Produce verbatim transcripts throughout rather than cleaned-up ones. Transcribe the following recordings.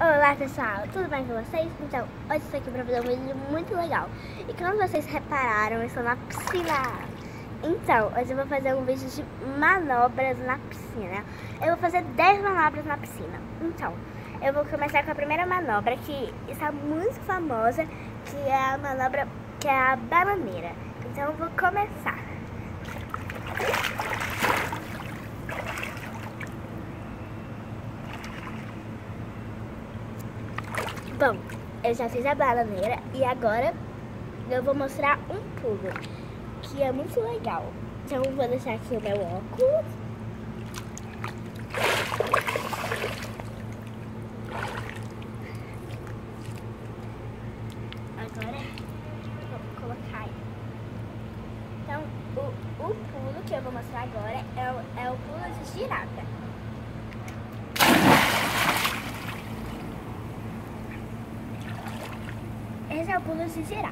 Olá pessoal, tudo bem com vocês? Então, hoje estou aqui para fazer um vídeo muito legal. E como vocês repararam, eu estou na piscina. Então, hoje eu vou fazer um vídeo de manobras na piscina. Eu vou fazer dez manobras na piscina. Então, eu vou começar com a primeira manobra, que está muito famosa, que é a manobra, que é a bananeira. Então, eu vou começar. Bom, eu já fiz a bananeira e agora eu vou mostrar um pulo, que é muito legal. Então eu vou deixar aqui o meu óculos. Agora vou colocar aí. Então o, o pulo que eu vou mostrar agora é o, é o pulo de girada. Esse é o pulo de girar.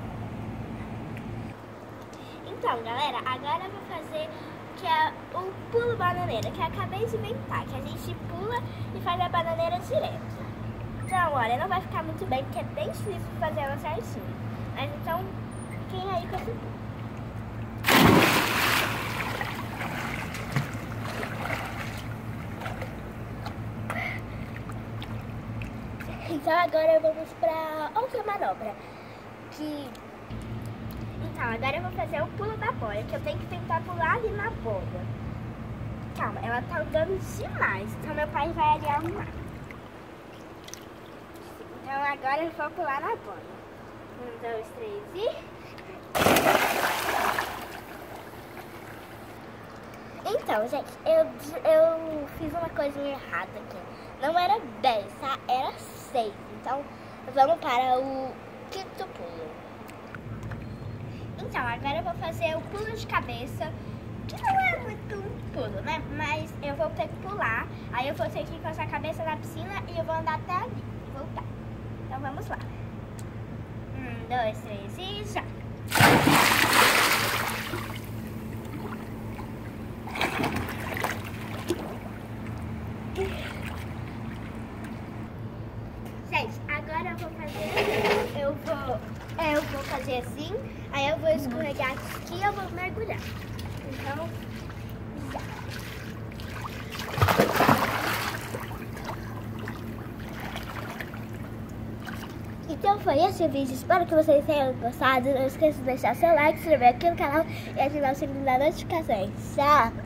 Então, galera, agora eu vou fazer que é o pulo bananeira, que eu acabei de inventar, que a gente pula e faz a bananeira direto. Então, olha, não vai ficar muito bem, porque é bem difícil fazer ela certinho. Mas então, fiquem aí com esse pulo. Então agora vamos para outra manobra, que... Então, agora eu vou fazer o pulo da boia, que eu tenho que tentar pular ali na boia. Calma, ela tá andando demais, então meu pai vai ali arrumar. Então agora eu vou pular na boia. Um, dois, três e... Então, gente, eu, eu fiz uma coisinha errada aqui. Não era dez, tá? Era seis. Então, vamos para o quinto pulo. Então, agora eu vou fazer o pulo de cabeça, que não é muito um pulo, né? Mas eu vou ter que pular, aí eu vou ter que encostar a cabeça na piscina e eu vou andar até ali e voltar. Então, vamos lá. Um, dois, três e já! Gente, agora eu vou fazer, eu vou, eu vou fazer assim, aí eu vou escorregar aqui e eu vou mergulhar. Então, já. Então foi esse o vídeo, espero que vocês tenham gostado. Não esqueça de deixar seu like, se inscrever aqui no canal e ativar o sininho das notificações. Tchau!